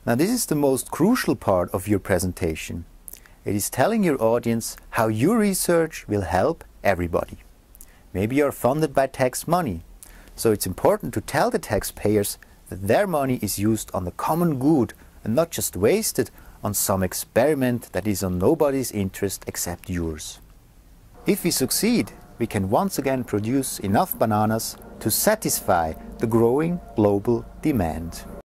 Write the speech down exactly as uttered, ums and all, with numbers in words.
Now this is the most crucial part of your presentation. It is telling your audience how your research will help everybody. Maybe you are funded by tax money, so it's important to tell the taxpayers that their money is used on the common good and not just wasted on some experiment that is on nobody's interest except yours. If we succeed, we can once again produce enough bananas to satisfy the growing global demand.